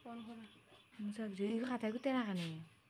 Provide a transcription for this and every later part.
कौन खोला सक्छु यो खाता कुतै राख्ने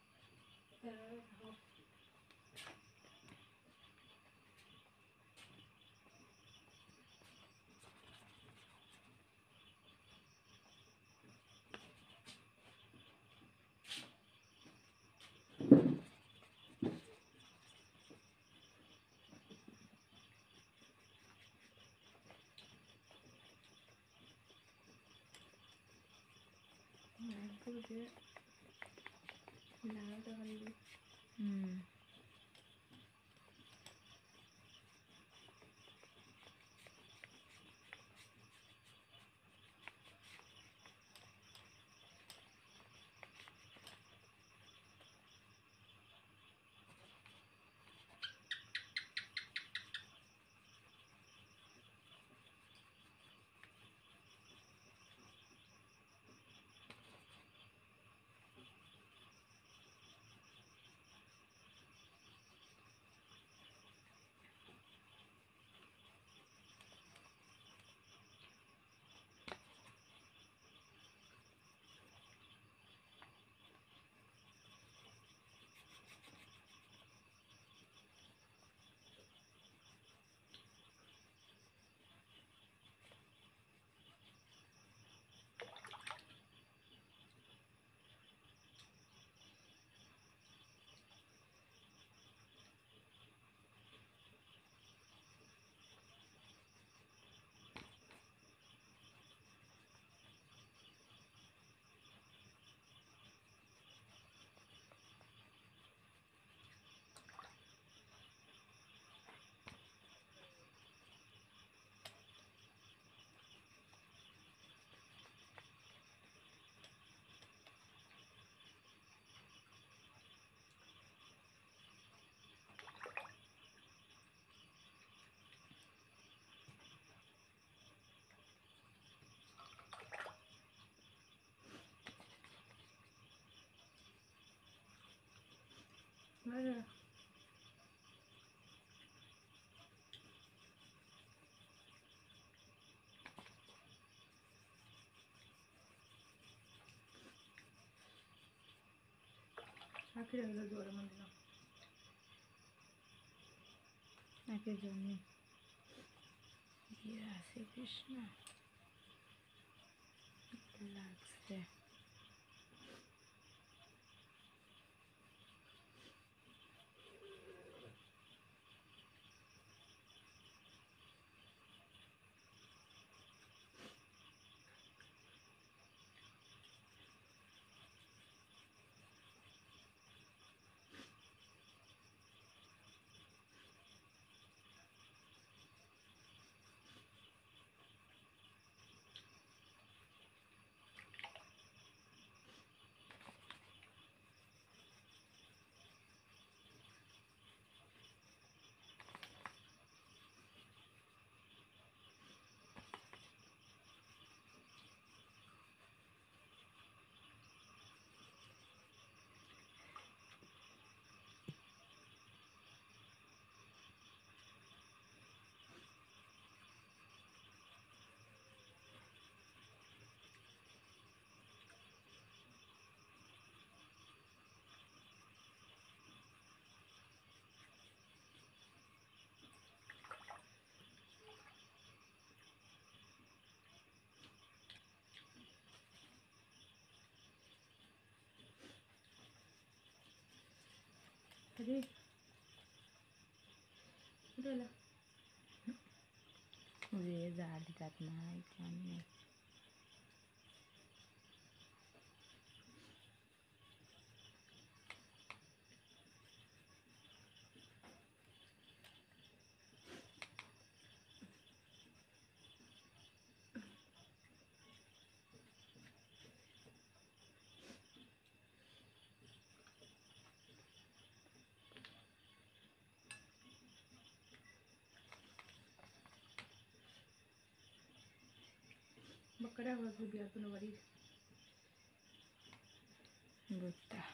आखिर जोर मंदिर आखिर जोड़ने राधे कृष्ण लागছে अरे उधर उरे झाली त्यात नाही बकरा हुआ भी बिया तो नवरी गुत्ता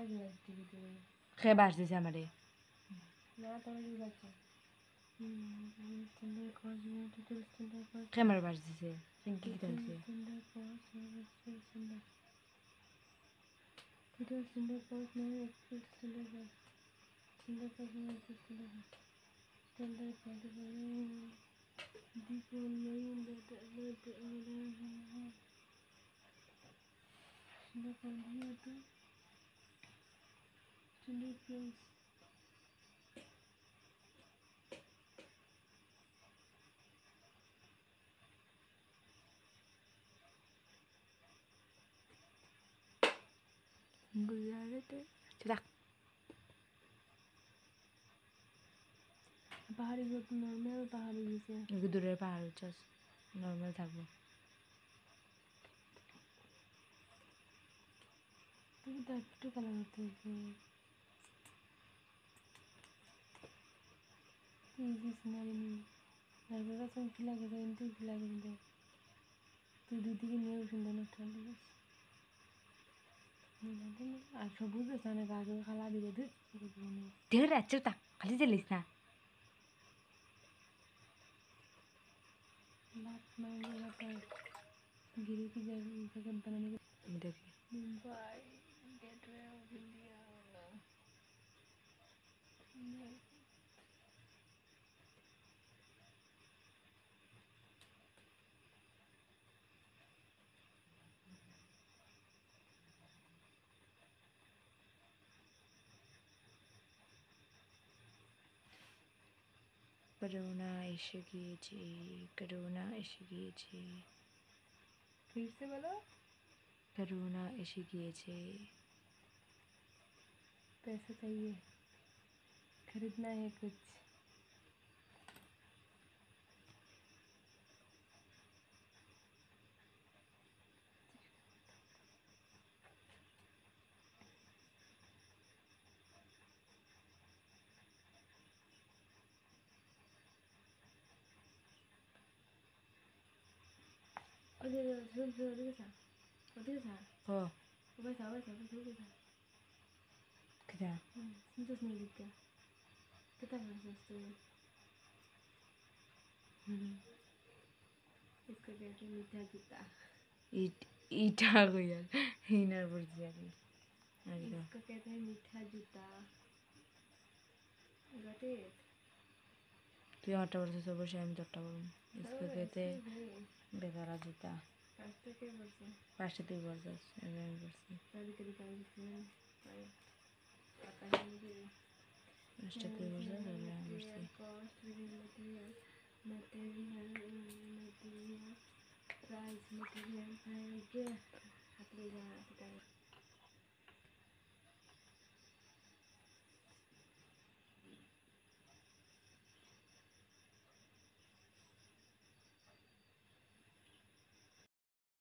খে বাস দিছে আমারে খে আমার বাস দিছে কি কি দিছে গুজারতে চলা পাহাড়ি নর্মাল পাহাড়ি গেছে দূরের পাহাড় উচ্চাস নর্মাল থাকবো তুমি তো একটু কালার করতে হয়েছে ইজি সিনারি নেই তারপর কাছে কি লাগে কিন্তু কি লাগে কিন্তু তুই দুদিকে নিয়ে সুন্দর না ঠান্ডা আর সবুজ স্থানে গাছ খালা দিলে ঢের রাত্রে তা খালি চালিস না गिरी की जगह बनाने के দেখি Mumbai gateway of India corona এসে গিয়েছে করোনা এসে গিয়েছে फिर से बोलो করোনা এসে গিয়েছে पैसा चाहिए खरीदना है कुछ 어디 어디가 ও 어디가 কিটা 진짜 스멜리까 그다 맛있어 इसका कहते हैं मीठा जूता ইটা কইয়ার হিনার পড়ছি আমি একদম इसको कहते हैं मीठा जूता got it তুই আমারটা পড়ছিস অবশ্যই আমি তোরটা পড়ব इसको कहते বেকারা জুতা फास्ट के वर्षन পাশে তুই পড়ছিস আমি পড়ছি कभी कभी काम पता है मुझे পাশে তুই পড়ছিস আমি পড়ছি cost material price material हाथ ले जा